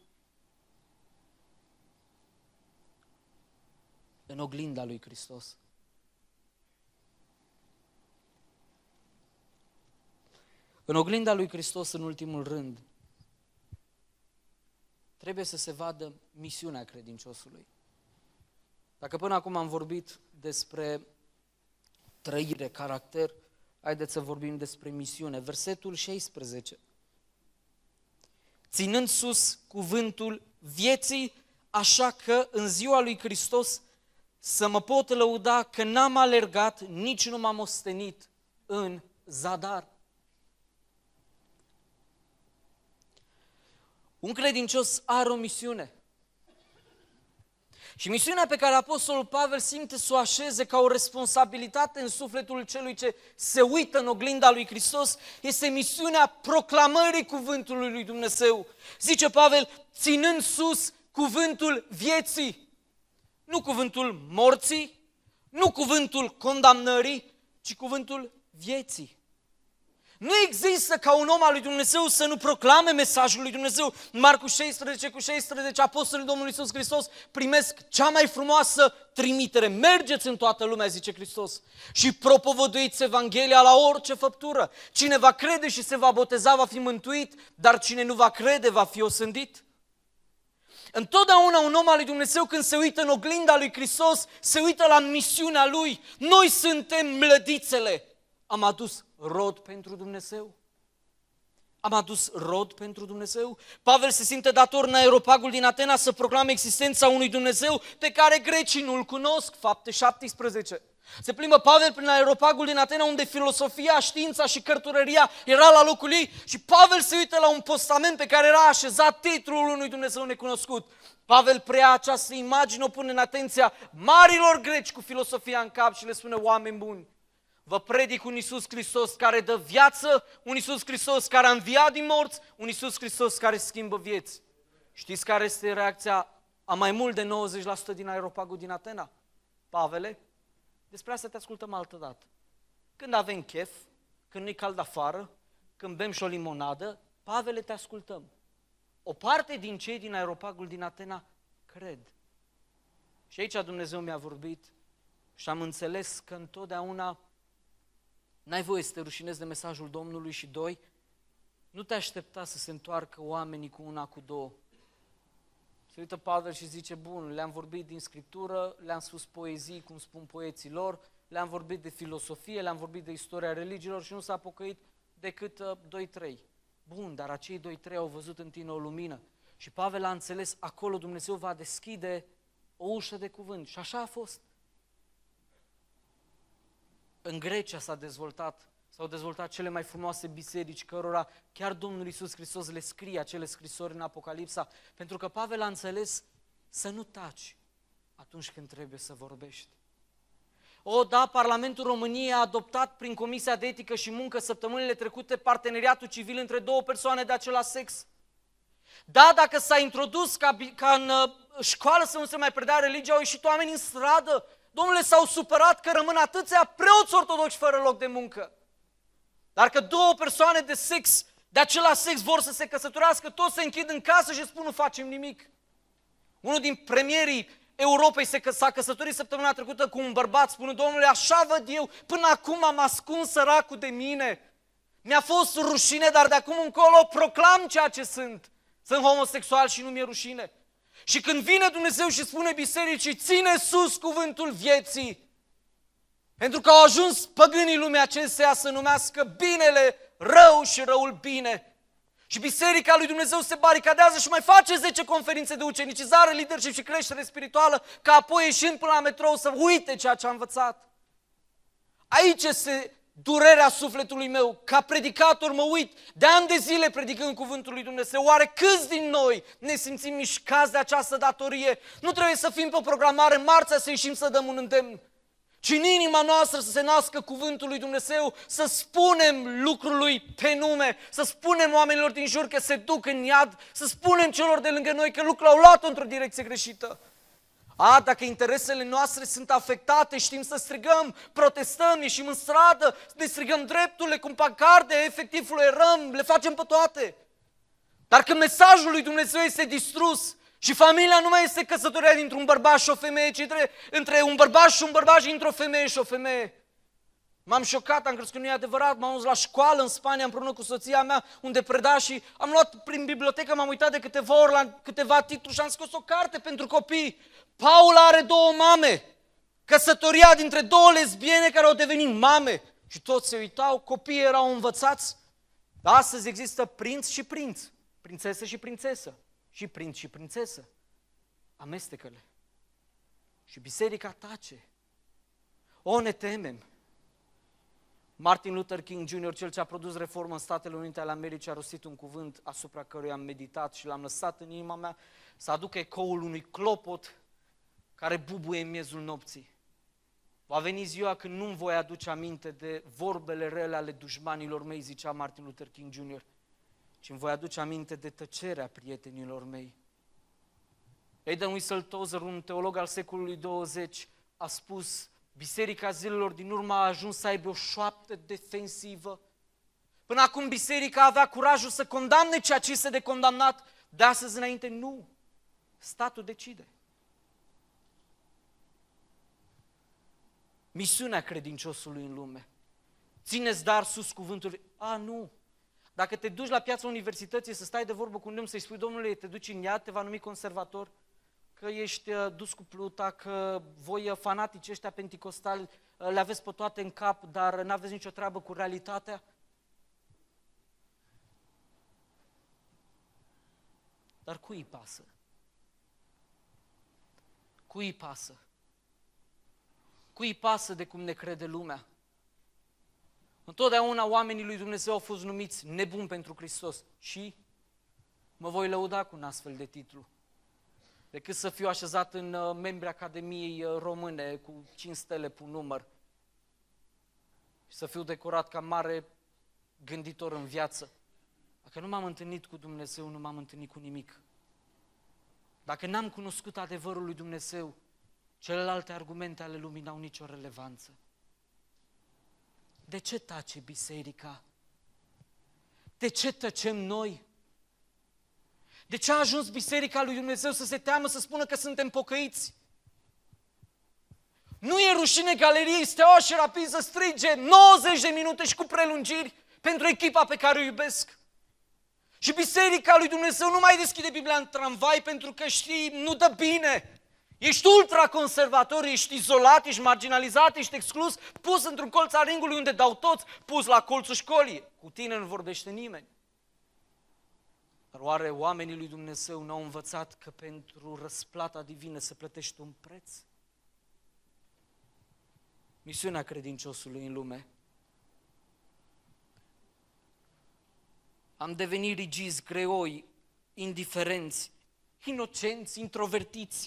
În oglinda lui Hristos. În oglinda lui Hristos, în ultimul rând, trebuie să se vadă misiunea credinciosului. Dacă până acum am vorbit despre trăire, caracter, haideți să vorbim despre misiune. Versetul șaisprezece. Ținând sus cuvântul vieții, așa că în ziua lui Hristos să mă pot lăuda că n-am alergat, nici nu m-am ostenit în zadar. Un credincios are o misiune. Și misiunea pe care Apostolul Pavel simte să o așeze ca o responsabilitate în sufletul celui ce se uită în oglinda lui Hristos este misiunea proclamării cuvântului lui Dumnezeu. Zice Pavel, ținând sus cuvântul vieții, nu cuvântul morții, nu cuvântul condamnării, ci cuvântul vieții. Nu există ca un om al lui Dumnezeu să nu proclame mesajul lui Dumnezeu. În Marcu șaisprezece cu șaisprezece, apostolii Domnului Iisus Hristos primesc cea mai frumoasă trimitere. Mergeți în toată lumea, zice Hristos, și propovăduiți Evanghelia la orice făptură. Cine va crede și se va boteza va fi mântuit, dar cine nu va crede va fi osândit. Întotdeauna un om al lui Dumnezeu când se uită în oglinda lui Hristos, se uită la misiunea lui. Noi suntem mlădițele. Am adus rod pentru Dumnezeu. Am adus rod pentru Dumnezeu? Pavel se simte dator în Areopagul din Atena să proclame existența unui Dumnezeu pe care grecii nu-l cunosc. Fapte șaptesprezece. Se plimbă Pavel prin Areopagul din Atena, unde filosofia, știința și cărturăria era la locul ei, și Pavel se uită la un postament pe care era așezat titlul unui Dumnezeu necunoscut. Pavel preia această imagine, o pune în atenția marilor greci cu filosofia în cap și le spune: oameni buni, vă predic un Iisus Hristos care dă viață, un Iisus Hristos care a înviat din morți, un Iisus Hristos care schimbă vieți. Știți care este reacția a mai mult de nouăzeci la sută din Areopagul din Atena? Pavele, despre asta te ascultăm altă dată. Când avem chef, când nu-i cald afară, când bem și o limonadă, Pavele, te ascultăm. O parte din cei din Areopagul din Atena cred. Și aici Dumnezeu mi-a vorbit și am înțeles că întotdeauna n-ai voie să te rușinezi de mesajul Domnului. Și doi, nu te aștepta să se întoarcă oamenii cu una, cu două. Se uită Pavel și zice: bun, le-am vorbit din Scriptură, le-am spus poezii, cum spun poeții lor, le-am vorbit de filosofie, le-am vorbit de istoria religiilor și nu s-a pocăit decât uh, doi trei. Bun, dar acei doi trei au văzut în tine o lumină. Și Pavel a înțeles, acolo Dumnezeu va deschide o ușă de cuvânt. Și așa a fost. În Grecia s-a dezvoltat, s-au dezvoltat cele mai frumoase biserici, cărora chiar Domnul Iisus Hristos le scrie acele scrisori în Apocalipsa, pentru că Pavel a înțeles să nu taci atunci când trebuie să vorbești. O, da, Parlamentul României a adoptat prin Comisia de Etică și Muncă săptămânile trecute parteneriatul civil între două persoane de același sex. Da, dacă s-a introdus ca, ca în uh, școală să nu se mai predea religia, au ieșit oameni în stradă. Domnule, s-au supărat că rămân atâția preoți ortodoxi fără loc de muncă. Dar că două persoane de sex, de același sex, vor să se căsătorească, toți se închid în casă și spun: nu facem nimic. Unul din premierii Europei s-a căsătorit săptămâna trecută cu un bărbat, spune: domnule, așa văd eu, până acum am ascuns săracul de mine. Mi-a fost rușine, dar de acum încolo proclam ceea ce sunt. Sunt homosexual și nu mi-e rușine. Și când vine Dumnezeu și spune bisericii: ține sus cuvântul vieții, pentru că au ajuns păgânii lumea acesteia să numească binele rău și răul bine. Și biserica lui Dumnezeu se baricadează și mai face zece conferințe de ucenicizare, leadership și creștere spirituală, ca apoi ieșind până la metrou să uite ceea ce a învățat. Aici este durerea sufletului meu. Ca predicator mă uit de ani de zile predicând cuvântul lui Dumnezeu. Oare câți din noi ne simțim mișcați de această datorie? Nu trebuie să fim pe o programare marțea să ieșim să dăm un îndemn, ci în inima noastră să se nască cuvântul lui Dumnezeu, să spunem lucrului pe nume, să spunem oamenilor din jur că se duc în iad, să spunem celor de lângă noi că lucrurile au luat într-o direcție greșită. A, dacă interesele noastre sunt afectate, știm să strigăm, protestăm, ieșim în stradă, ne strigăm drepturile cu pancarde, efectiv fluierăm, le facem pe toate. Dar când mesajul lui Dumnezeu este distrus și familia nu mai este căsătoria dintr-un bărbat și o femeie, ci între, între un bărbat și un bărbat și într-o femeie și o femeie. M-am șocat, am crezut că nu e adevărat, m-am dus la școală în Spania împreună cu soția mea, unde preda, și am luat prin bibliotecă, m-am uitat de câteva ori la câteva titluri și am scos o carte pentru copii. Paula are două mame, căsătoria dintre două lesbiene care au devenit mame. Și toți se uitau, copiii erau învățați. Astăzi există prinț și prinț, prințesă și prințesă, și prinț și prințesă. Amestecă-le. Și biserica tace. O, ne temem. Martin Luther King junior, cel ce a produs reformă în Statele Unite ale Americii, a rostit un cuvânt asupra căruia am meditat și l-am lăsat în inima mea să aducă ecoul unui clopot care bubuie în miezul nopții. Va veni ziua când nu-mi voi aduce aminte de vorbele rele ale dușmanilor mei, zicea Martin Luther King junior, ci îmi voi aduce aminte de tăcerea prietenilor mei. Aidan Whistle Tozer, un teolog al secolului douăzeci, a spus: biserica zilelor din urmă a ajuns să aibă o șoaptă defensivă. Până acum biserica avea curajul să condamne ceea ce este de condamnat, de astăzi înainte nu. Statul decide. Misiunea credinciosului în lume. Țineți dar sus cuvântul. A, nu. Dacă te duci la piața universității să stai de vorbă cu un om, să-i spui: domnule, te duci în iad, te va numi conservator, că ești dus cu pluta, că voi fanatici ăștia penticostali le aveți pe toate în cap, dar n-aveți nicio treabă cu realitatea. Dar cui îi pasă? Cui îi pasă? Cui îi pasă de cum ne crede lumea? Întotdeauna oamenii lui Dumnezeu au fost numiți nebuni pentru Hristos și mă voi lăuda cu un astfel de titlu, decât să fiu așezat în uh, membrii Academiei uh, Române cu cinci stele pe un număr și să fiu decorat ca mare gânditor în viață. Dacă nu m-am întâlnit cu Dumnezeu, nu m-am întâlnit cu nimic. Dacă n-am cunoscut adevărul lui Dumnezeu, celelalte argumente ale lumii n-au nicio relevanță. De ce tace biserica? De ce tăcem noi? De ce a ajuns biserica lui Dumnezeu să se teamă să spună că suntem pocăiți? Nu e rușine galeriei Steaua și Rapid să strige nouăzeci de minute și cu prelungiri pentru echipa pe care o iubesc? Și biserica lui Dumnezeu nu mai deschide Biblia în tramvai pentru că știi, nu dă bine. Ești ultraconservator, ești izolat, ești marginalizat, ești exclus, pus într-un colț al ringului unde dau toți, pus la colțul școlii. Cu tine nu vorbește nimeni. Dar oare oamenii lui Dumnezeu n-au învățat că pentru răsplata divină se plătește un preț? Misiunea credinciosului în lume. Am devenit rigizi, greoi, indiferenți, inocenți, introvertiți,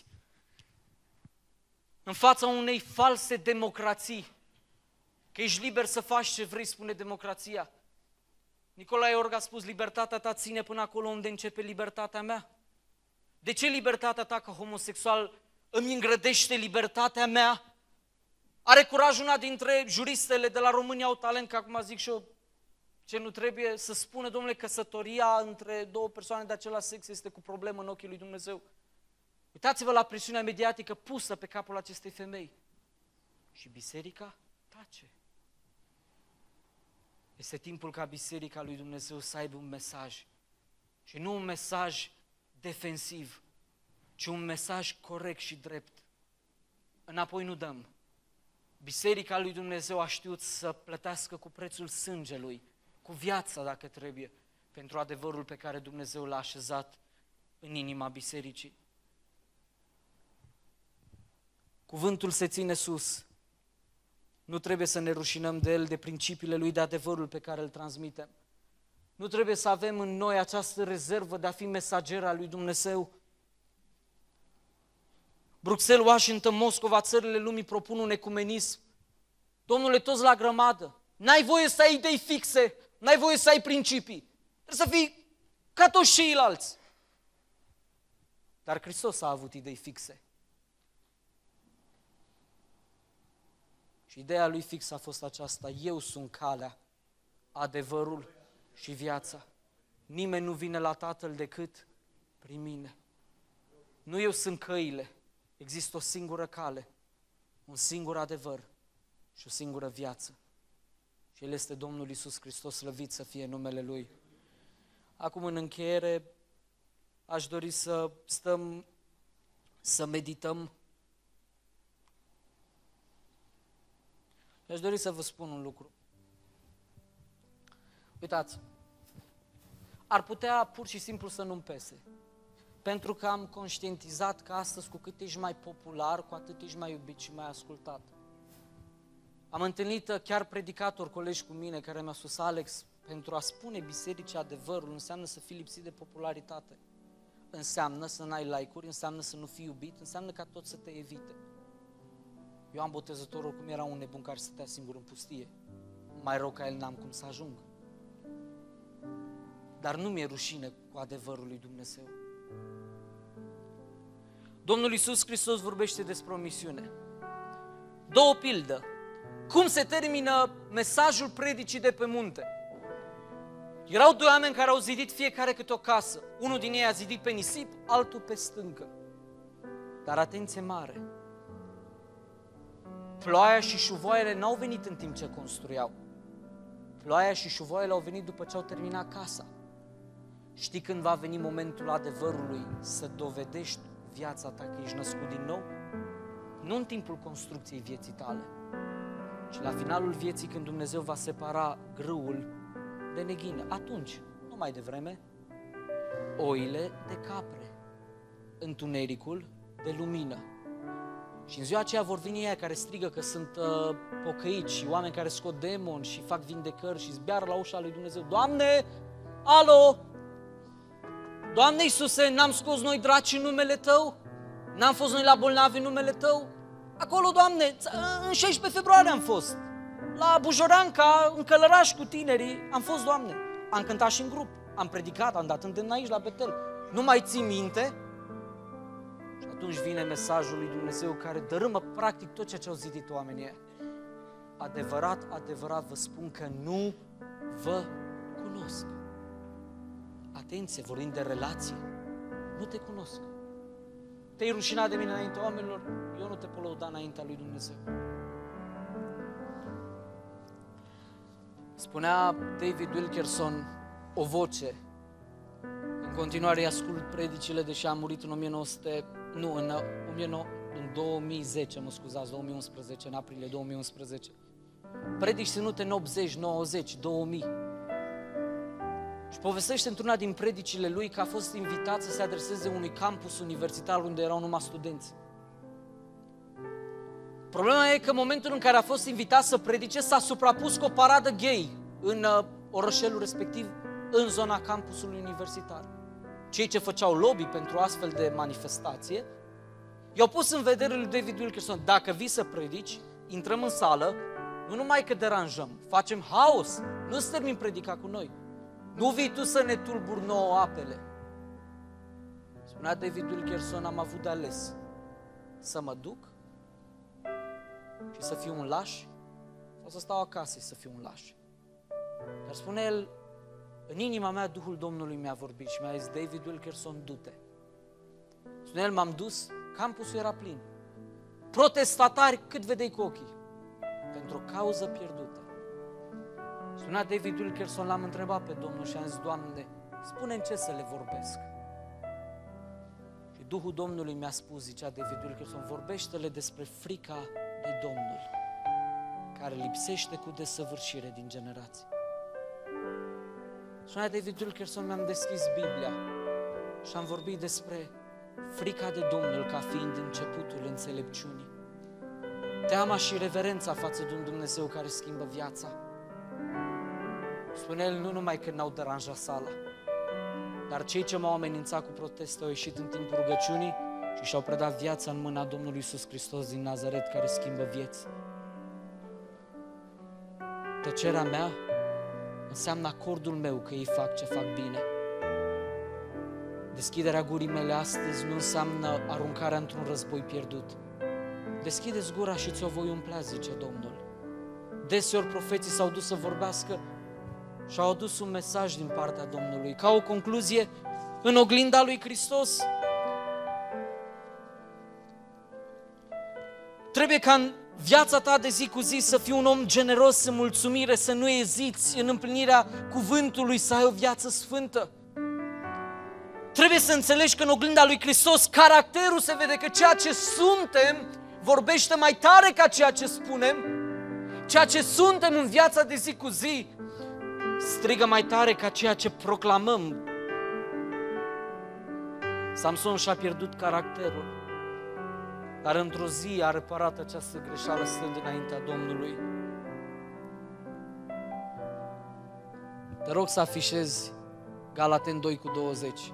în fața unei false democrații, că ești liber să faci ce vrei, spune democrația. Nicolae Iorga a spus, libertatea ta ține până acolo unde începe libertatea mea. De ce libertatea ta ca homosexual îmi îngrădește libertatea mea? Are curaj una dintre juristele de la România au talent, că acum zic și eu ce nu trebuie, să spună, domnule, căsătoria între două persoane de același sex este cu problemă în ochii lui Dumnezeu. Uitați-vă la presiunea mediatică pusă pe capul acestei femei. Și biserica tace. Este timpul ca biserica lui Dumnezeu să aibă un mesaj. Și nu un mesaj defensiv, ci un mesaj corect și drept. Înapoi nu dăm. Biserica lui Dumnezeu a știut să plătească cu prețul sângelui, cu viața dacă trebuie, pentru adevărul pe care Dumnezeu l-a așezat în inima bisericii. Cuvântul se ține sus. Nu trebuie să ne rușinăm de el, de principiile lui, de adevărul pe care îl transmitem. Nu trebuie să avem în noi această rezervă de a fi mesager al lui Dumnezeu. Bruxelles, Washington, Moscova, țările lumii propun un ecumenism. Domnule, toți la grămadă. N-ai voie să ai idei fixe, n-ai voie să ai principii. Trebuie să fii ca toți ceilalți. Dar Hristos a avut idei fixe. Și ideea lui fixă a fost aceasta: eu sunt calea, adevărul și viața. Nimeni nu vine la Tatăl decât prin mine. Nu eu sunt căile, există o singură cale, un singur adevăr și o singură viață. Și El este Domnul Iisus Hristos, slăvit să fie numele Lui. Acum, în încheiere, aș dori să stăm, să medităm. Aș dori să vă spun un lucru. Uitați, ar putea pur și simplu să nu-mi pese. Pentru că am conștientizat că astăzi, cu cât ești mai popular, cu atât ești mai iubit și mai ascultat. Am întâlnit chiar predicatori, colegi cu mine, care mi-au spus: Alex, pentru a spune bisericii adevărul înseamnă să fii lipsit de popularitate. Înseamnă să n-ai like-uri, înseamnă să nu fii iubit, înseamnă ca tot să te evite. Eu am botezătorul cum era un nebun care stătea singur în pustie. Mai rău ca el n-am cum să ajung. Dar nu mi-e rușine cu adevărul lui Dumnezeu. Domnul Iisus Hristos vorbește despre o misiune. Două pildă. Cum se termină mesajul predicii de pe munte? Erau doi oameni care au zidit fiecare câte o casă. Unul din ei a zidit pe nisip, altul pe stâncă. Dar atenție mare! Ploaia și șuvoaiele n-au venit în timp ce construiau. Ploaia și șuvoaiele au venit după ce au terminat casa. Știi când va veni momentul adevărului să dovedești viața ta că ești născut din nou? Nu în timpul construcției vieții tale, ci la finalul vieții, când Dumnezeu va separa grâul de neghină. Atunci, nu mai devreme. oile de capre, întunericul de lumină. Și în ziua aceea vor veni ei care strigă că sunt uh, pocăiți și oameni care scot demoni și fac vindecări și zbeară la ușa lui Dumnezeu. Doamne, alo! Doamne Iisuse, n-am scos noi draci în numele Tău? N-am fost noi la bolnavi în numele Tău? Acolo, Doamne, în șaisprezece februarie am fost. La Bujoranca, în Călăraș cu tinerii, am fost, Doamne. Am cântat și în grup, am predicat, am dat îndemn aici la Betel. Nu mai ții minte? Și atunci vine mesajul lui Dumnezeu care dărâmă practic tot ceea ce au zidit oamenii. Adevărat, adevărat vă spun că nu vă cunosc. Atenție, vorbim de relație. Nu te cunosc. Te-ai rușinat de mine înaintea oamenilor, eu nu te pot lăuda înaintea lui Dumnezeu. Spunea David Wilkerson, o voce. În continuare îi ascult predicile, deși a murit în o mie nouă sute, nu, în, în două mii zece, mă scuzați, două mii unsprezece, în aprilie două mii unsprezece. Predici ținute în optzeci, nouăzeci, două mii. Și povestește într-una din predicile lui că a fost invitat să se adreseze unui campus universitar unde erau numai studenți. Problema e că în momentul în care a fost invitat să predice, s-a suprapus cu o paradă gay în uh, orășelul respectiv, în zona campusului universitar. Cei ce făceau lobby pentru astfel de manifestație, i-au pus în vedere lui David Wilkerson, dacă vii să predici, intrăm în sală, nu numai că deranjăm, facem haos, nu-ți termin predica cu noi. Nu vii tu să ne tulburi nouă apele. Spunea David Wilkerson, am avut de ales să mă duc și să fiu un laș sau să stau acasă și să fiu un laș. Dar spune el, în inima mea Duhul Domnului mi-a vorbit și mi-a zis, David Wilkerson, du-te. Spune el, m-am dus, campusul era plin. Protestatari cât vedeai cu ochii, pentru o cauză pierdută. Spunea David Wilkerson, l-am întrebat pe Domnul și am zis, Doamne, spune-mi ce să le vorbesc. Și Duhul Domnului mi-a spus, zicea David Wilkerson, vorbește-le despre frica de Domnul, care lipsește cu desăvârșire din generații. Spunea David Wilkerson, mi-am deschis Biblia și am vorbit despre frica de Domnul ca fiind începutul înțelepciunii. Teama și reverența față de un Dumnezeu care schimbă viața. Spune el, nu numai că n-au deranjat sala, dar cei ce m-au amenințat cu proteste au ieșit în timpul rugăciunii și și-au predat viața în mâna Domnului Iisus Hristos din Nazaret, care schimbă vieți. Tăcerea mea înseamnă acordul meu că ei fac ce fac bine. Deschiderea gurii mele astăzi nu înseamnă aruncarea într-un război pierdut. Deschide-ți gura și ți-o voi umplea, zice Domnul. Deseori profeții s-au dus să vorbească și au adus un mesaj din partea Domnului. Ca o concluzie, în oglinda lui Hristos, trebuie ca în viața ta de zi cu zi să fii un om generos în mulțumire, să nu eziți în împlinirea cuvântului, să ai o viață sfântă. Trebuie să înțelegi că în oglinda lui Hristos caracterul se vede, că ceea ce suntem vorbește mai tare ca ceea ce spunem, ceea ce suntem în viața de zi cu zi strigă mai tare ca ceea ce proclamăm. Samson și-a pierdut caracterul, dar într-o zi a reparat această greșeală stând înaintea Domnului. Te rog să afișezi Galateni doi cu douăzeci.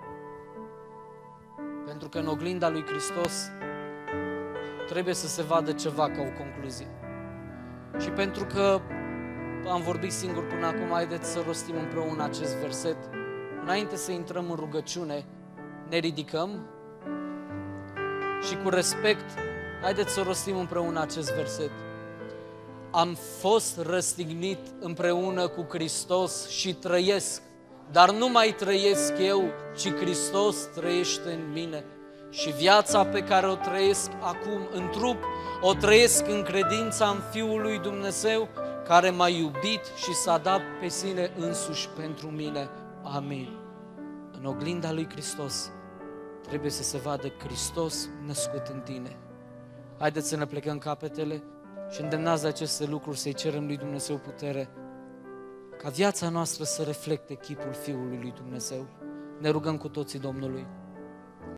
Pentru că în oglinda lui Hristos trebuie să se vadă ceva ca o concluzie. Și pentru că am vorbit singur până acum, haideți să rostim împreună acest verset. Înainte să intrăm în rugăciune, ne ridicăm și cu respect, haideți să rostim împreună acest verset. Am fost răstignit împreună cu Hristos și trăiesc, dar nu mai trăiesc eu, ci Hristos trăiește în mine. Și viața pe care o trăiesc acum în trup, o trăiesc în credința în Fiul lui Dumnezeu, care m-a iubit și s-a dat pe sine însuși pentru mine. Amin. În oglinda lui Hristos trebuie să se vadă Hristos născut în tine. Haideți să ne plecăm capetele și îndemnați de aceste lucruri să-i cerem lui Dumnezeu putere, ca viața noastră să reflecte chipul Fiului lui Dumnezeu. Ne rugăm cu toții Domnului.